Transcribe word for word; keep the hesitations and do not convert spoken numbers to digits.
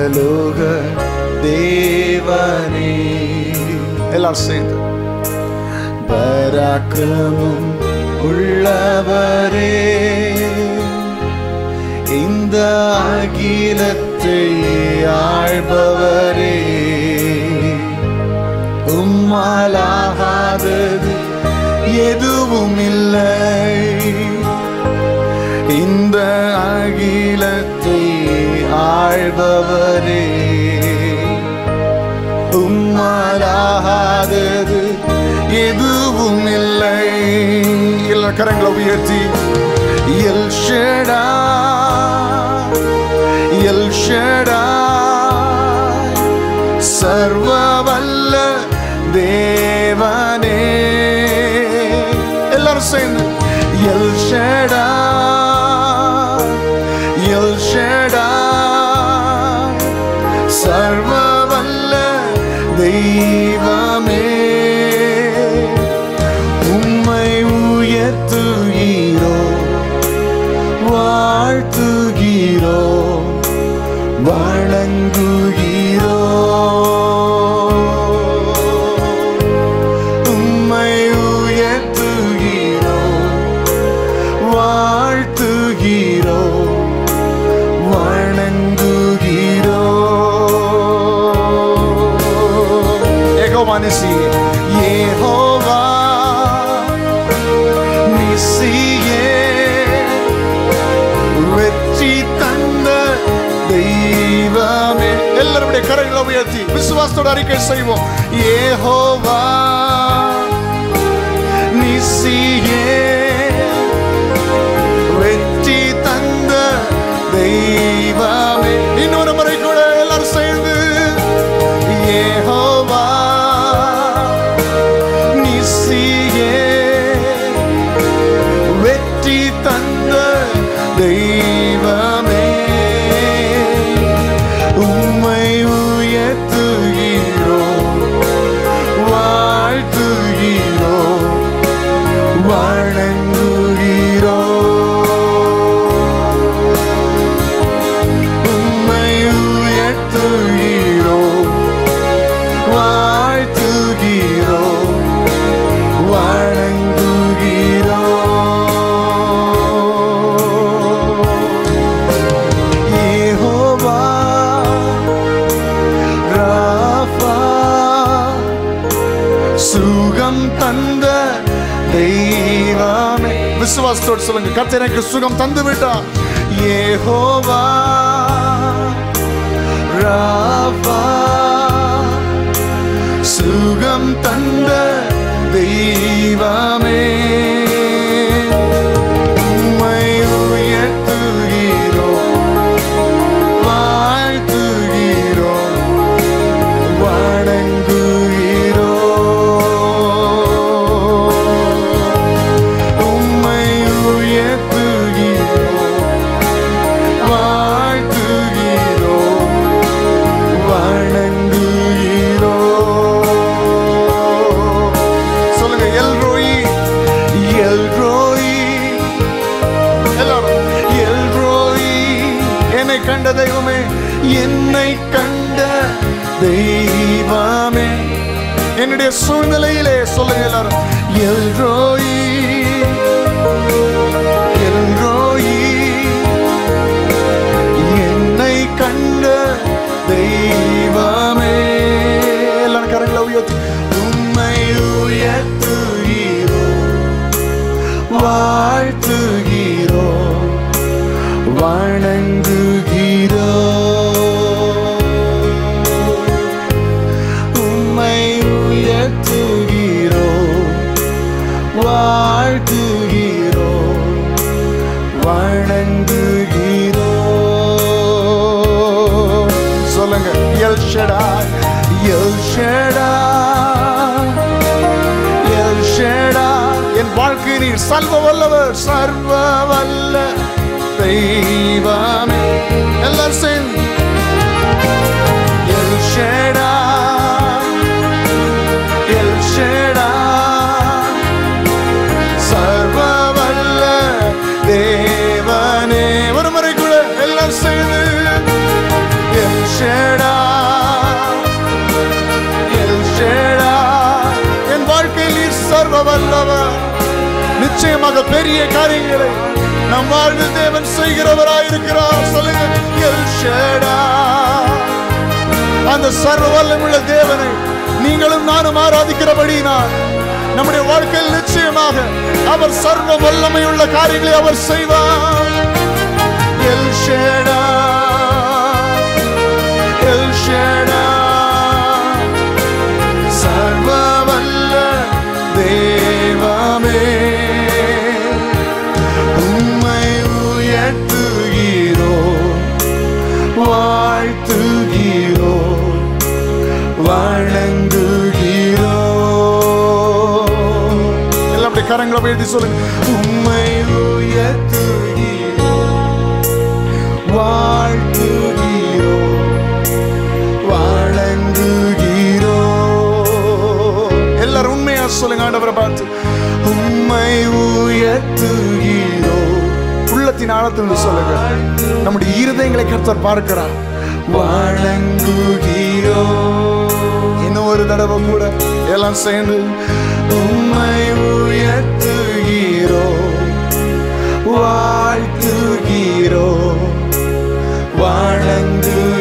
பரலோக தேவனே. எல்லாரும் சேர்ந்து பராக்கிரமம் உள்ளவரே, இந்த அகிலத்தை ஆள்பவரே, உம்மாலாகாதது எதுவும் இல்லை. இந்த அகிலத்தை ஆள்பவரே, உம்மாலாகாதது எதுவும் இல்லை. எல்லா கரங்களை உயர்த்தி எல் ஷடாய், எல் ஷடாய், சர்வ வல்ல தேவனே. எல்லாரும் சேர்ந்து எல் ஷடாய், எல் ஷடாய், சர்வ வல்ல தெய்வமே. உம்மை உயர்த்துகிறோ, வாழ்த்துகிறோ, வணங்குகிறோ. உம்மை உயர்த்துகிறோ, வாழ்த்துகிறோ, வணங்குகிறோ. யெகோவா நிசி, யெகோவா நிசியே, வெற்றி தந்த தெய்வமே. எல்லாருடைய கரங்களை உயர்த்தி விசுவாசத்தோட அறிக்கை செய்வோம். யெகோவா நிசியே, வெற்றி தந்த தெய்வமே. இன்னொரு முறை கூட எல்லாரும் சேர்ந்து யெகோவா நிசியே, வெற்றி தந்த தெய்வமே. உம்மை உயர்த்துகிறோ, வாழ்த்துகிறோ, வணங்குகிறோ. உம்மை உயர்த்துகிறோ, வாழ்த்துகிறோ, வணங்குகிறோ. யெகோவா ராஃபா, சுகம் தந்த தெய்வமே. விசுவாசத்தோடு சொல்லுங்க, கர்த்தர் எனக்கு சுகம் தந்து விட்டார். யெகோவா ராஃபா, சுகம் தந்த தெய்வமே. உம்மை உயர்த்துகிறோ, வாழ்த்துகிறோ, வணங்குகிறோ. உம்மை உயர்த்துகிறோ, வாழ்த்துகிறோ, வணங்குகிறோ. சொல்லுங்க, எல்ரோயி, எல்ரோயி. எல்லாரும் எல்ரோயி, என்னை கண்ட தெய்வமே, என்னை கண்ட தெய்வமே. என்னுடைய சூழ்நிலையிலே சொல்லுங்க எல்லாரும், எல்ரோயி, எல்ரோயி, என்னை கண்ட தெய்வமே. எல்லாரும் கரங்களை உயர்த்தி உம்மை உயர்த்துகிறோ, வாழ்த்துகிறோ, வணங்குகிறோ. உம்மை உயர்த்துகிறோ, வாழ்த்துகிறோ, வணங்குகிறோ. சொல்லுங்க, El Shaddai, El Shaddai, El Shaddai. என் வாழ்க்கை நீர் சர்வ வல்லவர், சர்வ வல்ல தெய்வமே. எல்லாரும் சேர்ந்து எல் ஷடாய், எல் ஷடாய், சர்வ வல்ல தேவனே. ஒரு முறை கூட எல்லாம் சேர்ந்து எல் ஷடாய். நிச்சயமாக பெரிய காரியங்களை நம் வாழ்வில் தேவன் செய்கிறவராயிருக்கிறார். சொல்லுங்க, எல் ஷடாய். அந்த சர்வ வல்லமையுள்ள தேவனை நீங்களும் நானும் ஆராதிக்கிறபடியினால் நம்முடைய வாழ்க்கையில் நிச்சயமாக அவர் சர்வ வல்லமையுள்ள காரியங்களை அவர் செய்வார். எல் ஷடாய், எல் ஷடாய், சர்வ வல்ல தேவமே, உம்மை உயர்த்துகிறோம், வாழ்த்துகிறோம், வணங்குகிறோம். எல்லாம் அப்படி கரங்களை உயர்த்தி சொல்லுங்க. உம்மை உயர்த்துகிறோம், வாழ்த்துகிறோம், வணங்குகிறோம். எல்லாரும் உண்மையா சொல்லுங்க ஆண்டவரை பார்த்து. உம்மை உயர்த்துகிறோம். உள்ளத்தின் ஆழத்தில் சொல்லுங்க. நம்முடைய இருதயங்களை கர்த்தர் பார்க்கிறார். வணங்குகிறோம். இன்னும் ஒரு தடவை கூட எல்லாம் சேர்ந்து உம்மை உயர்த்துகிறோம், வாழ்த்துகிறோம், வணங்கு